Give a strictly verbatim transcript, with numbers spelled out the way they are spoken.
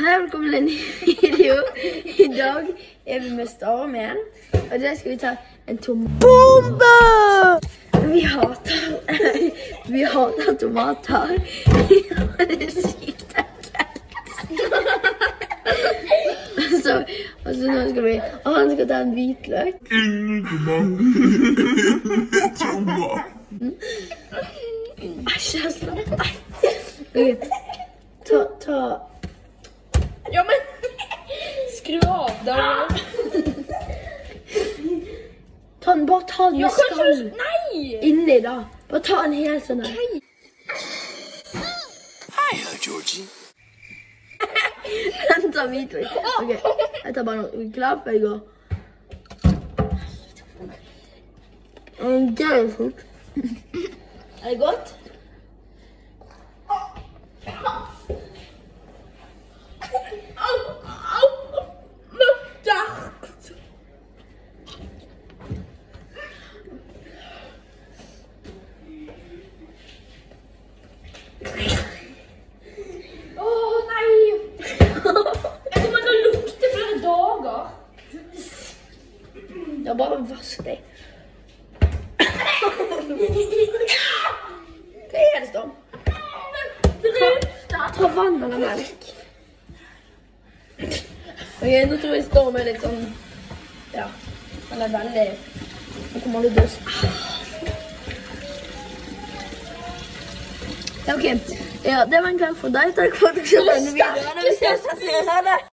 Hei, velkommen til en ny video. I dag er vi med Storm igjen, og i dag skal vi ta en tomatbombe! Vi hater, vi hater tomater. Det er sykt ekkelt. Så, og så nå skal vi, og han skal ta en hvitløk. Ingen tomat. Tomat. Æsj, jeg slapp deg. Ok, ta, ta... Ja, men skru av da. Ta den, bare ta den med skall. Nei! Inni da. Bare ta den helt sånn her. Hiya, Georgie. Den tar hvitløk. Ok, jeg tar bare noe klart før jeg går. Det er fort. Er det godt? Åh, nei! Jeg kommer til å lukte flere dager. Ja, bare vask deg. Hva er det, Storm? Ta, ta vann eller melk. Ok, nå tror jeg Storm er litt sånn... Ja, han er veldig... Nå kommer du døs. Ja, ok. Ja, det var en kveld for deg. Takk for at du så denne videoen. Vi ses, jeg sier ha det.